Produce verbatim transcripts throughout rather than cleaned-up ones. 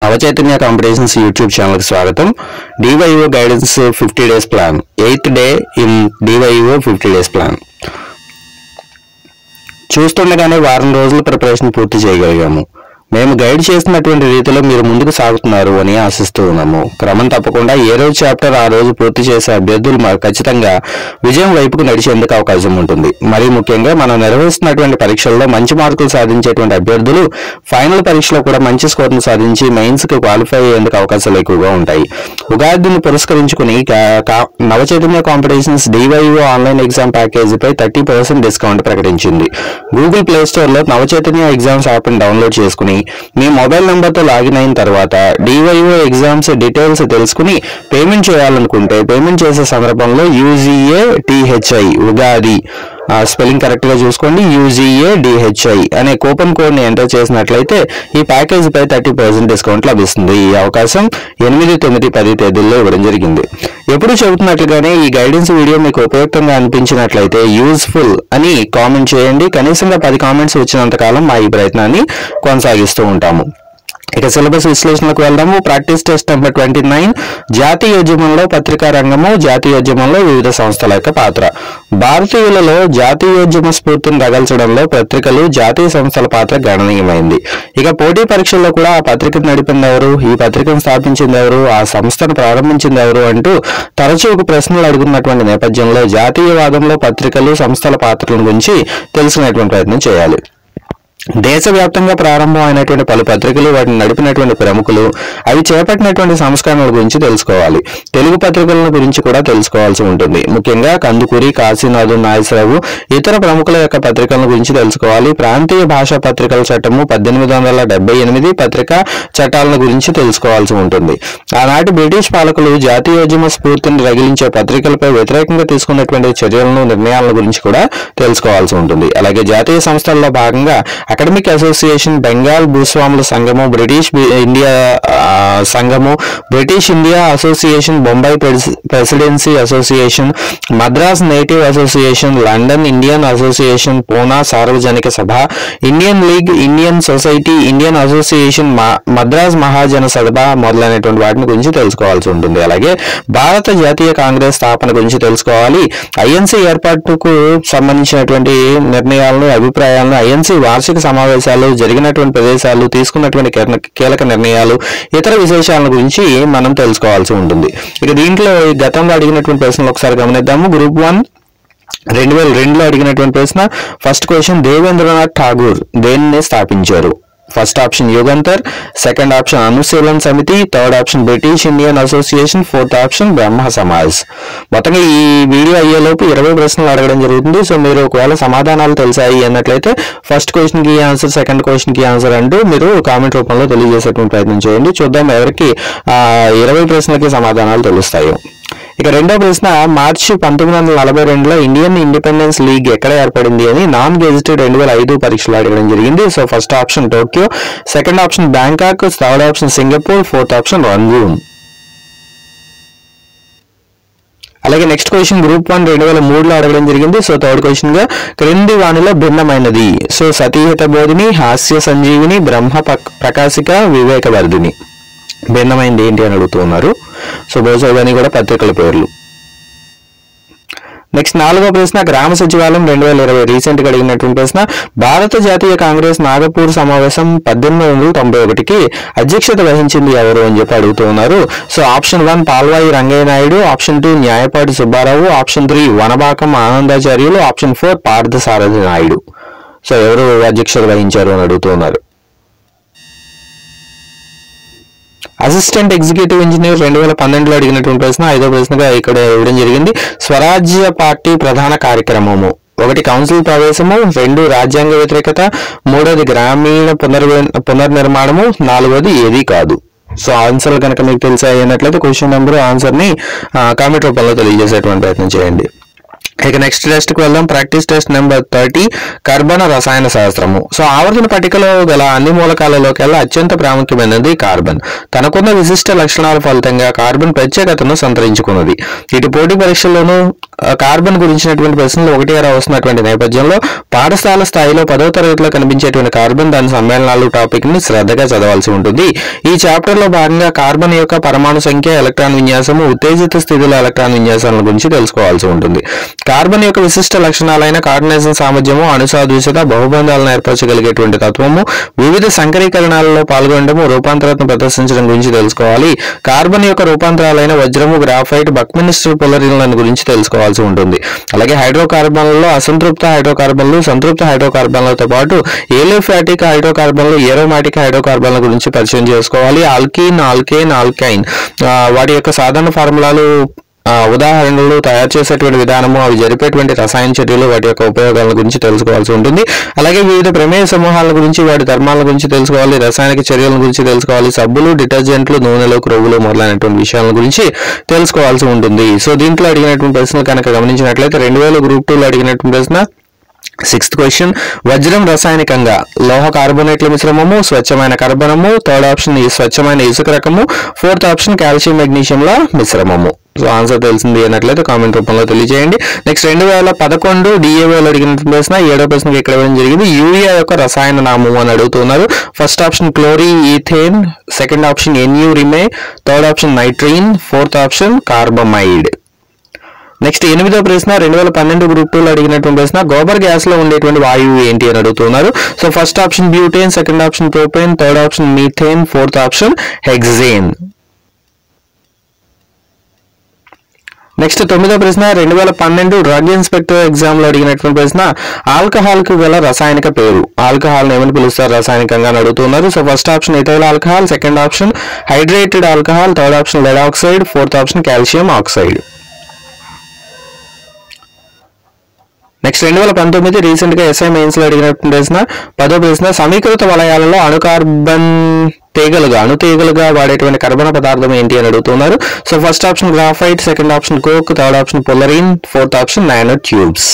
Navachaitanya competitions YouTube channel కి స్వాగతం. DYEO guidance fifty days plan, eighth day in DYEO fifty days plan. చూస్తుండగానే వారం రోజుల ప్రిపరేషన్ పూర్తి చేయగలిగాము. మేము గైడ్ చేసినటువంటి రీతిలో మీరు ముందుకు సాగుతున్నారు అని ఆశిస్తూ ఉన్నాము. క్రమం తప్పకుండా ఏ రోజు చాప్టర్ ఆ రోజు పూర్తి చేసే అభ్యర్థులు ఖచ్చితంగా విజయం వైపుకు నడిచేందుకు అవకాశం ఉంటుంది. మరీ ముఖ్యంగా మనం నిర్వహిస్తున్నటువంటి పరీక్షల్లో మంచి మార్కులు సాధించేటువంటి అభ్యర్థులు ఫైనల్ పరీక్షలో కూడా మంచి స్కోర్ను సాధించి మెయిన్స్ కు క్వాలిఫై అయ్యేందుకు అవకాశాలు ఎక్కువగా ఉంటాయి. ఉగాదిని పురస్కరించుకుని Navachaitanya competitions DYEO online exam ప్యాకేజీపై థర్టీ పర్సెంట్ డిస్కౌంట్ ప్రకటించింది. గూగుల్ ప్లే స్టోర్ లో నవచైతన్య ఎగ్జామ్స్ యాప్ ని డౌన్లోడ్ చేసుకుని మీ మొబైల్ నంబర్ తో లాగిన్ అయిన తర్వాత డివైఓ ఎగ్జామ్స్ డీటెయిల్స్ తెలుసుకుని పేమెంట్ చేయాలనుకుంటే పేమెంట్ చేసే సందర్భంలో UGA THI Ugadi spelling correct గా చూసుకోండి, యూజీఏ డిహెచ్ఐ అనే కూపన్ కోడ్ ని ఎంటర్ చేసినట్లయితే ఈ ప్యాకేజ్ పై థర్టీ పర్సెంట్ డిస్కౌంట్ లభిస్తుంది. ఈ అవకాశం ఎనిమిది తొమ్మిది పది తేదీల్లో ఇవ్వడం జరిగింది. ఎప్పుడు చెబుతున్నట్లుగానే ఈ గైడెన్స్ వీడియో మీకు ఉపయుక్తంగా అనిపించినట్లయితే యూజ్ఫుల్ అని కామెంట్ చేయండి. కనీసంగా పది కామెంట్స్ వచ్చినంత కాలం మా ఈ ప్రయత్నాన్ని కొనసాగిస్తూ ఉంటాము. ఇక సిలబస్ విశ్లేషణకు వెళ్దాము. Practice test number twenty nine జాతీయోద్యమంలో పత్రికా రంగము, జాతీయోద్యమంలో వివిధ సంస్థల యొక్క పాత్ర. భారతీయులలో జాతీయోద్యమ స్ఫూర్తిని రగల్చడంలో పత్రికలు, జాతీయ సంస్థల పాత్ర గణనీయమైంది. ఇక పోటీ పరీక్షల్లో కూడా ఆ పత్రికను నడిపింది ఎవరు, ఈ పత్రికను స్థాపించింది ఎవరు, ఆ సంస్థను ప్రారంభించింది ఎవరు అంటూ తరచూ ప్రశ్నలు అడుగుతున్నటువంటి నేపథ్యంలో జాతీయవాదంలో పత్రికలు, సంస్థల పాత్రల గురించి తెలుసుకునేటువంటి ప్రయత్నం చేయాలి. దేశవ్యాప్తంగా ప్రారంభం అయినటువంటి పలు పత్రికలు, వాటిని నడిపినటువంటి ప్రముఖులు, అవి చేపట్టినటువంటి సంస్కరణల గురించి తెలుసుకోవాలి. తెలుగు పత్రికల గురించి కూడా తెలుసుకోవాల్సి ఉంటుంది. ముఖ్యంగా కందుకూరి, కాశీనాథు, నాగేశ్వరరావు ఇతర ప్రముఖుల యొక్క పత్రికల గురించి తెలుసుకోవాలి. ప్రాంతీయ భాషా పత్రికల చట్టము పద్దెనిమిది వందల డెబ్బై ఎనిమిది పత్రికా చట్టాలను గురించి తెలుసుకోవాల్సి ఉంటుంది. ఆనాటి బ్రిటిష్ పాలకులు జాతీయోద్యమ స్ఫూర్తిని రగిలించే పత్రికలపై వ్యతిరేకంగా తీసుకున్నటువంటి చర్యలను, నిర్ణయాల గురించి కూడా తెలుసుకోవాల్సి ఉంటుంది. అలాగే జాతీయ సంస్థల్లో భాగంగా అకాడమిక్ అసోసియేషన్, బెంగాల్ భూస్వాముల సంఘము, బ్రిటిష్ ఇండియా సంఘము, British India association, Bombay presidency association, Madras native association, London Indian association, Poona Sarvajanik Sabha, Indian league, Indian society, Indian association, Madras Mahajan Sabha మొదలైనటువంటి వాటిని గురించి తెలుసుకోవాల్సి ఉంటుంది. అలాగే భారత జాతీయ కాంగ్రెస్ స్థాపన గురించి తెలుసుకోవాలి. ఐఎన్సీ ఏర్పాటుకు సంబంధించినటువంటి నిర్ణయాలను, అభిప్రాయాలను, ఐఎన్సీ వార్షిక సమావేశాలు, జరిగినటువంటి ప్రదేశాలు, తీసుకున్నటువంటి కీలక నిర్ణయాలు, ఇతర విశేషాల గురించి మనం తెలుసుకోవాల్సి ఉంటుంది. ఇక దీంట్లో గతంలో అడిగినటువంటి ప్రశ్నలు ఒకసారి గమనిద్దాము. గ్రూప్ వన్ రెండు వేల రెండులో అడిగినటువంటి ప్రశ్న, ఫస్ట్ క్వశ్చన్, దేవేంద్రనాథ్ ఠాగూర్ దేనిని స్థాపించారు? First option Yugantar, second option Anushilan Samiti, third option British Indian association, fourth option Brahmo Samaj. మొత్తంగా ఈ వీడియో అయ్యేలోపు ఇరవై ప్రశ్నలు అడగడం జరుగుతుంది. సో మీరు ఒకవేళ సమాధానాలు తెలిసాయి అన్నట్లయితే ఫస్ట్ క్వశ్చన్ కి ఆన్సర్, సెకండ్ క్వశ్చన్ కి ఆన్సర్ అంటూ మీరు కామెంట్ రూపంలో తెలియజేసేటువంటి ప్రయత్నం చేయండి. చూద్దాం ఎవరికి ఆ ఇరవై ప్రశ్నలకి సమాధానాలు తెలుస్తాయో. ఇక రెండో ప్రశ్న, మార్చి పంతొమ్మిది వందల నలభై రెండులో ఇండియన్ ఇండిపెండెన్స్ లీగ్ ఎక్కడ ఏర్పడింది అని నాన్ గెజిటెడ్ రెండు వేల ఐదు పరీక్షలు అడగడం జరిగింది. So first option Tokyo, second option Bangkok, third option Singapore, fourth option Rangoon. అలాగే నెక్స్ట్ క్వశ్చన్, గ్రూప్ వన్ రెండు వేల మూడులో అడగడం జరిగింది. సో థర్డ్ క్వశ్చన్ గా, క్రింది వానిలో భిన్నమైనది? సో సతీహిత బోధిని, హాస్య సంజీవిని, బ్రహ్మ ప్రకాశిక, వివేకవర్ధిని. భిన్నమైంది ఏంటి అని అడుగుతూ ఉన్నారు. సో బహుశా ఇవన్నీ కూడా పత్రికల పేర్లు. నెక్స్ట్ నాలుగో ప్రశ్న, గ్రామ సచివాలయం రెండు వేల ఇరవై రీసెంట్ గా అడిగినటువంటి ప్రశ్న, భారత జాతీయ కాంగ్రెస్ నాగపూర్ సమావేశం పద్దెనిమిది వందల తొంభై ఒకటికి అధ్యక్షత వహించింది ఎవరు అని చెప్పి అడుగుతూ ఉన్నారు. So option one Palvai Rangaiah Naidu, option two Nyayapati Subbarao, option three Vanabakam Anandacharyulu, option four Parthasarathi Naidu. So ఎవరు అధ్యక్షత వహించారు అని అడుగుతూ ఉన్నారు. అసిస్టెంట్ ఎగ్జిక్యూటివ్ ఇంజనీర్ రెండు వేల పన్నెండులో అడిగినటువంటి ప్రశ్న ఐదో ప్రశ్నగా ఇక్కడ ఇవ్వడం జరిగింది. స్వరాజ్య పార్టీ ప్రధాన కార్యక్రమము, ఒకటి కౌన్సిల్ ప్రవేశము, రెండు రాజ్యాంగ వ్యతిరేకత, మూడోది గ్రామీణ పునర్ పునర్నిర్మాణము, నాలుగోది ఏది కాదు. సో ఆన్సర్లు కనుక మీకు తెలిసాయి అన్నట్లయితే క్వశ్చన్ నెంబర్, ఆన్సర్ ని కామెంట్ రూపంలో తెలియజేసేటువంటి ప్రయత్నం చేయండి. ఇక నెక్స్ట్ టెస్ట్ కి వెళ్దాం. ప్రాక్టీస్ టెస్ట్ నెంబర్ థర్టీ, కర్బన రసాయన శాస్త్రము. సో ఆవర్తన పట్టికలో గల అన్ని మూలకాలలోకెల్లా అత్యంత ప్రాముఖ్యమైనది కార్బన్. తనకున్న విశిష్ట లక్షణాల ఫలితంగా కార్బన్ ప్రత్యేకతను సంతరించుకున్నది. ఇటు పోటీ పరీక్షల్లోనూ కార్బన్ గురించినటువంటి ప్రశ్నలు ఒకటి అరా వస్తున్నటువంటి నేపథ్యంలో పాఠశాల స్థాయిలో పదవ తరగతిలో కనిపించేటువంటి కార్బన్ దాని సమ్మేళనాలు టాపిక్ ని శ్రద్ధగా చదవాల్సి ఉంటుంది. ఈ చాప్టర్ లో భాగంగా కార్బన్ యొక్క పరమాణు సంఖ్య, ఎలక్ట్రాన్ విన్యాసము, ఉత్తేజిత స్థితిలో ఎలక్ట్రాన్ విన్యాసాల గురించి తెలుసుకోవాల్సి ఉంటుంది. కార్బన్ యొక్క విశిష్ట లక్షణాలైన కార్బనేషన్ సామర్థ్యము, అణుసాదృశ్యత, బహుబంధాలను ఏర్పరచగలిగేటువంటి తత్వము, వివిధ సంకరీకరణాలలో పాల్గొనడము, రూపాంతరాలను ప్రదర్శించడం గురించి తెలుసుకోవాలి. కార్బన్ యొక్క రూపాంతరాలైన వజ్రము, గ్రాఫైట్, బక్మినిస్టర్ పొలరిన్లను గురించి తెలుసుకోవాల్సి ఉంటుంది. అలాగే హైడ్రోకార్బన్లలో అసంతృప్త హైడ్రోకార్బన్లు, సంతృప్త హైడ్రోకార్బన్లతో పాటు ఏలియోఫాటిక్ హైడ్రోకార్బన్లు, ఏరోమాటిక్ హైడ్రోకార్బన్ల గురించి పరిచయం చేసుకోవాలి. ఆల్కీన్, ఆల్కేన్, ఆల్కైన్ వాటి యొక్క సాధారణ ఫార్ములాలు, ఉదాహరణలు, తయారు చేసేటువంటి విధానము, అవి జరిపేటువంటి రసాయన చర్యలు, వాటి యొక్క ఉపయోగాల గురించి తెలుసుకోవాల్సి ఉంటుంది. అలాగే వివిధ ప్రమేయ సమూహాల గురించి, వాటి ధర్మాల గురించి తెలుసుకోవాలి. రసాయనిక చర్యల గురించి తెలుసుకోవాలి. సబ్బులు, డిటర్జెంట్లు, నూనెలు, క్రొవ్వులు మొదలైనటువంటి విషయాల గురించి తెలుసుకోవాల్సి ఉంటుంది. సో దీంట్లో అడిగినటువంటి ప్రశ్నలు కనుక గమనించినట్లయితే రెండు వేల గ్రూప్ టూలో అడిగినటువంటి ప్రశ్న సిక్స్త్ క్వశ్చన్, వజ్రం రసాయనికంగా లోహ కార్బోనేట్ల మిశ్రమము, స్వచ్ఛమైన కర్బనము, థర్డ్ ఆప్షన్ స్వచ్ఛమైన ఇసుక రకము, ఫోర్త్ ఆప్షన్ కాల్షియం మెగ్నీషియంల మిశ్రమము. సో ఆన్సర్ తెలిసింది అన్నట్లయితే కామెంట్ రూపంలో తెలియజేయండి. నెక్స్ట్ రెండు వేల పదకొండు డిఏఓలో అడిగిన ప్రశ్న ఏడో ప్రశ్నకి ఇక్కడ ఇవ్వడం జరిగింది. యూరియా యొక్క రసాయన నామం అని అడుగుతున్నారు. First option chloroethane, second option ఎన్యూరిమే, third option nitrene, fourth option carbamide. Next ఎనిమిదో ప్రశ్న రెండు వేల పన్నెండు గ్రూప్ టూలో అడిగినటువంటి ప్రశ్న, గోబర్ గ్యాస్ లో ఉండేటువంటి వాయువు ఏంటి అని అడుగుతున్నారు. So first option butane, second option propane, third option methane, fourth option hexane. Next తొమ్మిదో ప్రశ్న రెండు వేల పన్నెండు డ్రగ్ ఇన్స్పెక్టర్ ఎగ్జామ్ లో అడిగినటువంటి ప్రశ్న, ఆల్కహాల్ కు గల రసాయనిక పేరు. ఆల్కహాల్ ఏమని పిలుస్తారు రసాయనికంగా అని అడుగుతున్నారు. So first option ethyl alcohol, second option hydrated alcohol, third option lead oxide, fourth option calcium oxide. Next రెండు వేల పంతొమ్మిది రీసెంట్ గా ఎస్ఐ మెయిన్స్ లో అడిగినటువంటి ప్రశ్న, పదో ప్రశ్న, సమీకృత వలయాలలో అణు కార్బన్ తీగలుగా అణు తీగలుగా వాడేటువంటి కర్బన పదార్థం ఏంటి అని అడుగుతున్నారు. So first option graphite, second option coke, third option fullerene, fourth option nanotubes.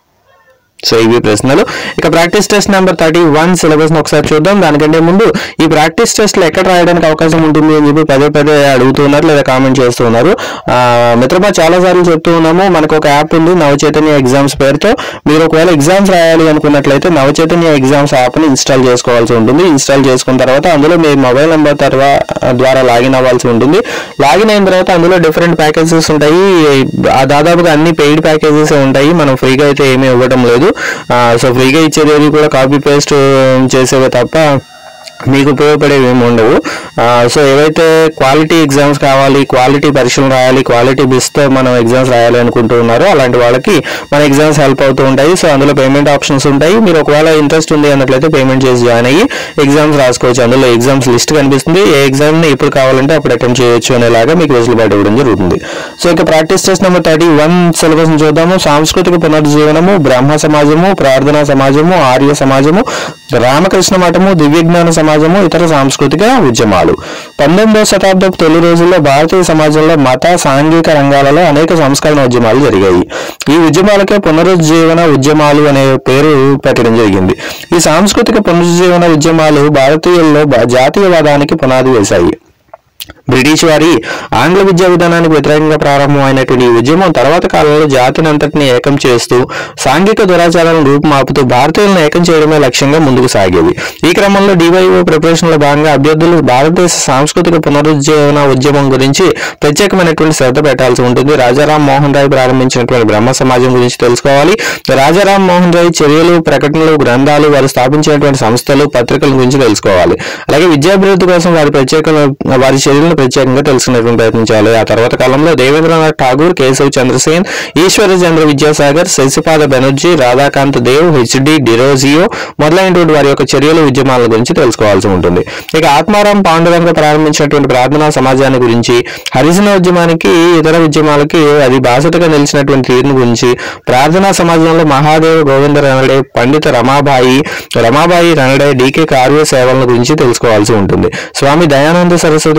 So ఇవి ప్రశ్నలు. ఇక practice test number thirty one syllabus ను ఒకసారి చూద్దాం. దానికంటే ముందు ఈ ప్రాక్టీస్ టెస్ట్ లో ఎక్కడ రాయడానికి అవకాశం ఉంటుంది అని చెప్పి పదే పదే అడుగుతున్నారు లేదా కామెంట్ చేస్తున్నారు. మిత్రమా చాలా సార్లు చెప్తూ ఉన్నాము, మనకు ఒక యాప్ ఉంది నవచైతన్య ఎగ్జామ్స్ పేరుతో. మీరు ఒకవేళ ఎగ్జామ్స్ రాయాలి అనుకున్నట్లయితే నవచైతన్య ఎగ్జామ్స్ యాప్ ని ఇన్స్టాల్ చేసుకోవాల్సి ఉంటుంది. ఇన్స్టాల్ చేసుకున్న తర్వాత అందులో మీ మొబైల్ నెంబర్ తర్వాత ద్వారా లాగిన్ అవ్వాల్సి ఉంటుంది. లాగిన్ అయిన తర్వాత అందులో డిఫరెంట్ ప్యాకేజెస్ ఉంటాయి. దాదాపుగా అన్ని పెయిడ్ ప్యాకేజెస్ ఉంటాయి, మనం ఫ్రీగా అయితే ఏమీ ఇవ్వడం లేదు. సో ఫ్రీగా ఇచ్చేది కూడా కాపీ పేస్ట్ చేసేవే తప్ప మీకు ఉపయోగపడేవి ఏమి ఉండవు. సో ఏవైతే క్వాలిటీ ఎగ్జామ్స్ కావాలి, క్వాలిటీ పరీక్షలు రాయాలి, క్వాలిటీ బిస్తో మనం ఎగ్జామ్స్ రాయాలి అనుకుంటూ ఉన్నారో అలాంటి వాళ్ళకి మన ఎగ్జామ్స్ హెల్ప్ అవుతూ ఉంటాయి. సో అందులో పేమెంట్ ఆప్షన్స్ ఉంటాయి. మీరు ఒకవేళ ఇంట్రెస్ట్ ఉంది అన్నట్లయితే పేమెంట్ చేసి జాయిన్ అయ్యి ఎగ్జామ్స్ రాసుకోవచ్చు. అందులో ఎగ్జామ్స్ లిస్ట్ కనిపిస్తుంది. ఏ ఎగ్జామ్ని ఎప్పుడు కావాలంటే అప్పుడు అటెంప్ట్ చేయొచ్చు అనేలాగా మీకు వెసులుబాటు ఇవ్వడం జరుగుతుంది. సో ఇక practice test number thirty one syllabus చూద్దాము. సాంస్కృతిక పునర్జీవనము, బ్రహ్మ సమాజము, ప్రార్థనా సమాజము, ఆర్య సమాజము, రామకృష్ణ మఠము, దివ్యజ్ఞాన సమాజము, ఇతర సాంస్కృతిక ఉద్యమాలు. పంతొమ్మిదవ శతాబ్దపు తొలి రోజుల్లో భారతీయ సమాజంలో మత సాంఘిక రంగాలలో అనేక సంస్కరణ ఉద్యమాలు జరిగాయి. ఈ ఉద్యమాలకే పునరుజ్జీవన ఉద్యమాలు అనే పేరు పెట్టడం జరిగింది. ఈ సాంస్కృతిక పునరుజ్జీవన ఉద్యమాలు భారతీయుల్లో జాతీయవాదానికి పునాది వేశాయి. బ్రిటిష్ వారి ఆంగ్ల విద్యా విధానానికి వ్యతిరేకంగా ప్రారంభమైనటువంటి ఈ ఉద్యమం తర్వాత కాలంలో జాతిని అంతటిని ఏకం చేస్తూ సాంఘిక దురాచారాలను రూపుమాపుతూ భారతీయులను ఏకం చేయడమే లక్ష్యంగా ముందుకు సాగేది. ఈ క్రమంలో డివైఓ ప్రిపరేషన్ లో భాగంగా అభ్యర్థులు భారతదేశ సాంస్కృతిక పునరుజ్జీవన ఉద్యమం గురించి ప్రత్యేకమైనటువంటి శ్రద్ధ పెట్టాల్సి ఉంటుంది. రాజారాం మోహన్ రాయ్ ప్రారంభించినటువంటి బ్రహ్మ సమాజం గురించి తెలుసుకోవాలి. రాజారాం మోహన్ రాయ్ చర్యలు, ప్రకటనలు, గ్రంథాలు, వారు స్థాపించినటువంటి సంస్థలు, పత్రికల గురించి తెలుసుకోవాలి. అలాగే విద్యాభివృద్ధి కోసం వారి ప్రత్యేక వారి చర్యలను ప్రత్యేకంగా తెలుసుకునేటువంటి ప్రయత్నించాలి. ఆ తర్వాత కాలంలో దేవేంద్రనాథ్ ఠాగూర్, కేశవ్ చంద్రసేన్, ఈశ్వర చంద్ర విద్యాసాగర్, శశిపాద బెనర్జీ, రాధాకాంత్ దేవ్, హెచ్డి డిరోజియో మొదలైనటువంటి వారి యొక్క చర్యలు, ఉద్యమాల గురించి తెలుసుకోవాల్సి ఉంటుంది. ఇక ఆత్మారాం పాండురంగ ప్రారంభించినటువంటి ప్రార్థనా సమాజాన్ని గురించి, హరిజన ఉద్యమానికి, ఇతర ఉద్యమాలకి అది బాసటగా నిలిచినటువంటి తీరును గురించి, ప్రార్థనా సమాజంలో మహాదేవ్ గోవింద రణడే, పండిత రమాబాయి రమాబాయి రణడే, డికే కార్య సేవల గురించి తెలుసుకోవాల్సి ఉంటుంది. స్వామి దయానంద సరస్వతి వారి ఆర్య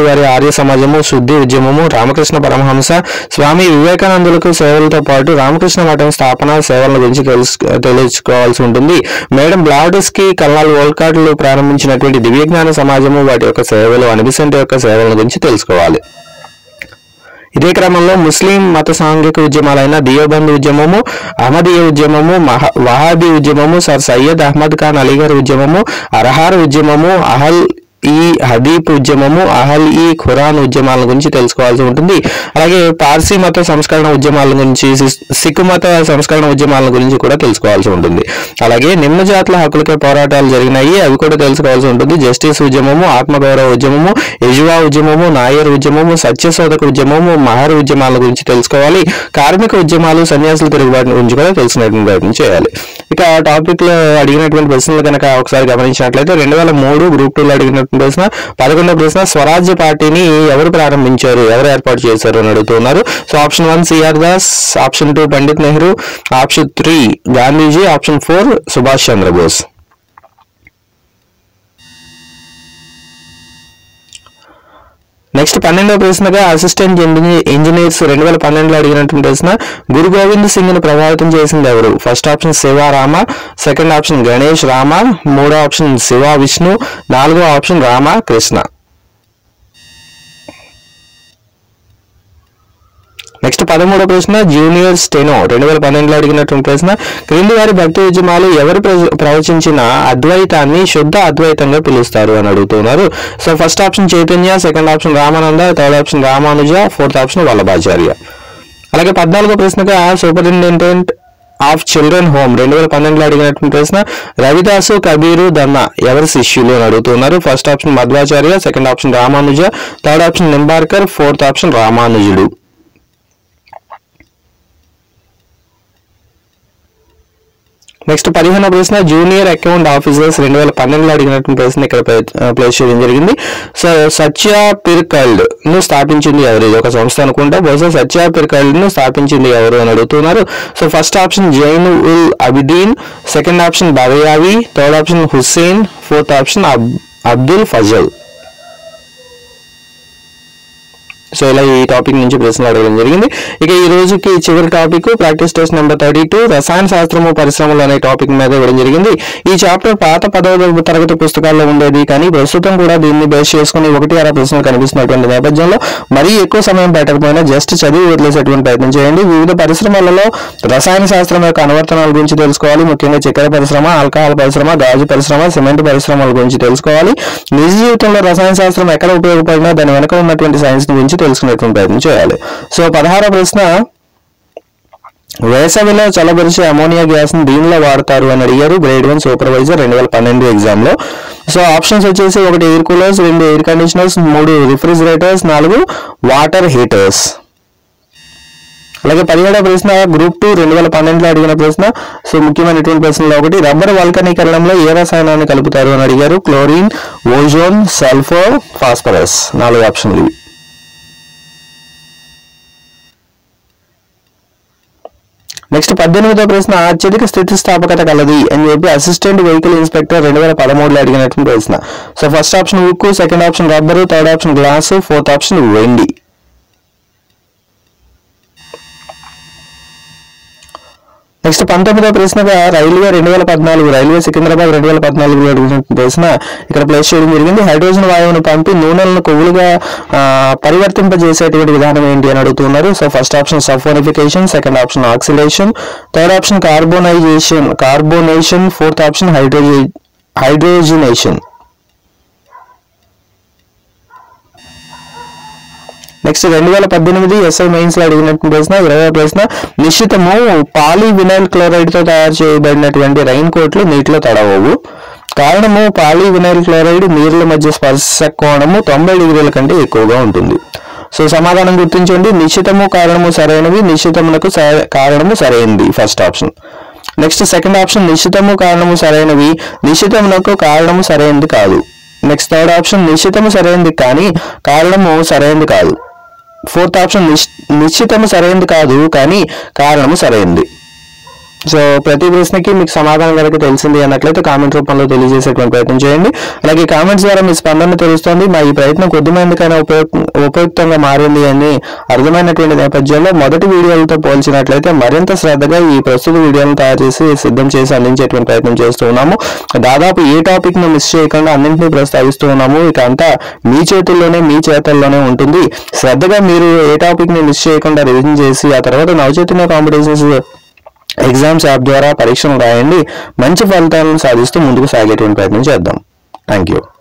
ఆర్య సమాజము, శుద్ధి ఉద్యమము, రామకృష్ణ పరమహంస, స్వామి వివేకానందులకు సేవలతో పాటు రామకృష్ణ మఠం స్థాపన సేవల గురించి తెలుసు తెలుసుకోవాల్సి ఉంటుంది. మేడం బ్లావడ్స్కీ, కల్నాల్ వోల్కాట్లు ప్రారంభించినటువంటి దివ్యజ్ఞాన సమాజము, వాటి యొక్క సేవలు, అనిబిసెంట్ యొక్క సేవల గురించి తెలుసుకోవాలి. ఇదే క్రమంలో ముస్లిం మత సాంఘిక ఉద్యమాలైన దియోబంద్ ఉద్యమము, అహ్మదీయ ఉద్యమము, వహాబీ ఉద్యమము, సర్ సయ్యద్ అహ్మద్ ఖాన్ అలీగర్ ఉద్యమము, అరహార్ ఉద్యమము, అహల్ ఈ హదీప్ ఉద్యమము, అహల్ ఈ ఖురాన్ ఉద్యమాల గురించి తెలుసుకోవాల్సి ఉంటుంది. అలాగే పార్సీ మత సంస్కరణ ఉద్యమాల గురించి, సిక్కు మత సంస్కరణ ఉద్యమాల గురించి కూడా తెలుసుకోవాల్సి ఉంటుంది. అలాగే నిమ్న జాతుల హక్కులకే పోరాటాలు జరిగినాయి, అవి కూడా తెలుసుకోవాల్సి ఉంటుంది. జస్టిస్ ఉద్యమము, ఆత్మగౌరవ ఉద్యమము, యజువా ఉద్యమము, నాయర్ ఉద్యమము, సత్యశోధక ఉద్యమము, మహర్ ఉద్యమాల గురించి తెలుసుకోవాలి. కార్మిక ఉద్యమాలు, సన్యాసుల తిరుగుబాటు గురించి కూడా తెలుసుకునేటువంటి ప్రయత్నం చేయాలి. ఇక టాపిక్ లో అడిగినటువంటి ప్రశ్నలు కనుక ఒకసారి గమనించినట్లయితే రెండు వేల మూడు గ్రూప్ టూ లో అడిగినటువంటి ప్రశ్న పదకొండవ ప్రశ్న, స్వరాజ్య పార్టీని ఎవరు ప్రారంభించారు, ఎవరు ఏర్పాటు చేశారు అని అడుగుతున్నారు. So option one CR Das, option two Pandit Nehru, option three Gandhiji, option four Subhash Chandrabose. Next పన్నెండవ ప్రశ్నగా అసిస్టెంట్ ఇంజనీర్స్ రెండు వేల పన్నెండులో అడిగినటువంటి ప్రశ్న, గురు గోవింద్ సింగ్ ను ప్రభావితం చేసింది ఎవరు? First option Shivarama, second option Ganesh Rama, మూడో ఆప్షన్ శివ విష్ణు, నాలుగో ఆప్షన్ రామ కృష్ణ. నెక్స్ట్ పదమూడో ప్రశ్న జూనియర్ స్టెనో రెండు వేల పన్నెండులో అడిగినటువంటి ప్రశ్న, క్రింది వారి భక్తి ఉద్యమాలు ఎవరు ప్రవచించిన అద్వైతాన్ని శుద్ధ అద్వైతంగా పిలుస్తారు అని అడుగుతున్నారు. So first option Chaitanya, second option Ramananda, third option Ramanuja, fourth option Vallabhacharya. అలాగే పద్నాలుగో ప్రశ్నగా సూపరింటెండెంట్ ఆఫ్ చిల్డ్రన్ హోమ్ రెండు వేల పన్నెండులో అడిగినటువంటి ప్రశ్న, రవిదాసు, కబీరు, దన్నా ఎవరి శిష్యులు అని అడుగుతున్నారు. First option Madhvacharya, second option Ramanuja, third option Nimbarkar, fourth option రామానుజుడు. నెక్స్ట్ పదిహేనో ప్రశ్న జూనియర్ అకౌంట్ ఆఫీసర్స్ రెండు వేల పన్నెండులో అడిగినటువంటి ప్రశ్న ఇక్కడ ప్లేస్ చేయడం జరిగింది. సో సత్య పిర్కల్డ్ ను స్థాపించింది ఎవరు? ఇది ఒక సంస్థ అనుకుంటా, బహుశా సత్య పిర్కల్డ్ ను స్థాపించింది ఎవరు అని అడుగుతున్నారు. So first option Zain ul Abidin, second option బరయావి, third option Hussain, fourth option Abdul Fazal. So ఇలా ఈ టాపిక్ నుంచి ప్రశ్నలు అడగడం జరిగింది. ఇక ఈ రోజుకి చివరి topic practice test number thirty two రసాయన శాస్త్రము పరిశ్రమలు అనే టాపిక్ మీద ఇవ్వడం జరిగింది. ఈ చాప్టర్ పాత పదవ తరగతి పుస్తకాల్లో ఉండేది, కానీ ప్రస్తుతం కూడా దీన్ని బేస్ చేసుకుని ఒకటి అర ప్రశ్నలు కనిపిస్తున్నటువంటి నేపథ్యంలో మరీ ఎక్కువ సమయం పెట్టకపోయినా జస్ట్ చదివి వదిలేసేటువంటి ప్రయత్నం చేయండి. వివిధ పరిశ్రమలలో రసాయన శాస్త్రం యొక్క అనువర్తనాల గురించి తెలుసుకోవాలి. ముఖ్యంగా చక్కెర పరిశ్రమ, ఆల్కహాల్ పరిశ్రమ, గాజు పరిశ్రమ, సిమెంట్ పరిశ్రమల గురించి తెలుసుకోవాలి. నిజ జీవితంలో రసాయన శాస్త్రం ఎక్కడ ఉపయోగపడినా దాని వెనక ఉన్నటువంటి సైన్స్ గురించి తెలుసుకునేటువంటి ప్రయత్నం చేయాలి. సో పదహారో ప్రశ్న, వేసవిలో చల్లబరిచే అమోనియా గ్యాస్ ని దీనిలో వాడతారు అని అడిగారు గ్రేడ్ వన్ సూపర్వైజర్ రెండు వేల పన్నెండు ఎగ్జామ్ లో. సో ఆప్షన్స్ వచ్చేసి ఒకటి ఎయిర్ కూలర్స్, రెండు ఎయిర్ కండిషనర్స్, మూడు రిఫ్రిజిరేటర్స్, నాలుగు వాటర్ హీటర్స్. అలాగే పదిహేడవ ప్రశ్న గ్రూప్ టూ రెండు వేల పన్నెండులో అడిగిన ప్రశ్న. సో ముఖ్యమైనటువంటి ప్రశ్నలో ఒకటి, రబ్బర్ వల్కనీకరణంలో ఏ రసాయనాన్ని కలుపుతారు అని అడిగారు. Chlorine, ozone, sulphur, phosphorus. నాలుగు ఆప్షన్లు ఇవి. నెక్స్ట్ పద్దెనిమిదో ప్రశ్న, అత్యధిక స్థితిస్థాపకత కలది అని చెప్పి అసిస్టెంట్ వెహికల్ ఇన్స్పెక్టర్ రెండు వేల పదమూడులో అడిగినటువంటి ప్రశ్న. సో ఫస్ట్ ఆప్షన్ ఉక్కు, second option rubber, third option glass, fourth option వెండి. నెక్స్ట్ పంతొమ్మిదో ప్రశ్నగా రైల్వే రెండు వేల పద్నాలుగు రైల్వే సికింద్రాబాద్ రెండు వేల పద్నాలుగులో అడిగినటువంటి ప్రశ్న ఇక్కడ ప్లేస్ చేయడం జరిగింది. హైడ్రోజన్ వాయువును పంపి నూనెలను కొవ్వులుగా పరివర్తింపజేసేటువంటి విధానం ఏంటి అని అడుగుతున్నారు. So first option sulphonification, second option oxylation, third option carbonisation carbonation, fourth option హైడ్రోజి హైడ్రోజినేషన్. నెక్స్ట్ రెండు వేల పద్దెనిమిది ఎస్ఐ మెయిన్స్ లో అడిగినటువంటి ప్రశ్న ఇరవై ప్రశ్న, నిశ్చితము పాలీవినైల్ క్లోరైడ్ తో తయారు చేయబడినటువంటి రైన్ కోట్లు నీటిలో తడవవు. కారణము పాలీవినైల్ క్లోరైడ్ నీరుల మధ్య స్పర్శ కోణము తొంభై డిగ్రీల కంటే ఎక్కువగా ఉంటుంది. సో సమాధానం గుర్తించండి. నిశ్చితము కారణము సరైనవి, నిశ్చితమునకు కారణము సరైనది first option. Next second option నిశ్చితము కారణము సరైనవి, నిశ్చితమునకు కారణము సరైనది కాదు. నెక్స్ట్ థర్డ్ ఆప్షన్ నిశ్చితము సరైనది కానీ కారణము సరైనది కాదు. ఫోర్త్ ఆప్షన్ నిశ్చితము సరైనది కాదు కానీ కారణము సరైనది. సో ప్రతి ప్రశ్నకి మీకు సమాధానం కనుక తెలిసింది అన్నట్లయితే కామెంట్ రూపంలో తెలియజేసేటువంటి ప్రయత్నం చేయండి. అలాగే కామెంట్స్ ద్వారా మీ స్పందన తెలుస్తుంది. మా ఈ ప్రయత్నం కొద్ది మందికైనా ఉపయోగ ఉపయుక్తంగా మారింది అని అర్థమైనటువంటి నేపథ్యంలో మొదటి వీడియోలతో పోల్చినట్లయితే మరింత శ్రద్ధగా ఈ ప్రస్తుత వీడియోలను తయారు చేసి సిద్ధం చేసి అందించేటువంటి ప్రయత్నం చేస్తూ ఉన్నాము. దాదాపు ఏ టాపిక్ ను మిస్ చేయకుండా అన్నింటినీ ప్రస్తావిస్తూ ఉన్నాము. ఇక అంతా మీ చేతుల్లోనే మీ చేతల్లోనే ఉంటుంది. శ్రద్ధగా మీరు ఏ టాపిక్ ని మిస్ చేయకుండా రివిజన్ చేసి ఆ తర్వాత నవచైతన్య కాంపిటీషన్స్ ఎగ్జామ్స్ యాప్ ద్వారా పరీక్షను రాయండి. మంచి ఫలితాలను సాధిస్తూ ముందుకు సాగేటువంటి ప్రయత్నం చేద్దాం. Thank you.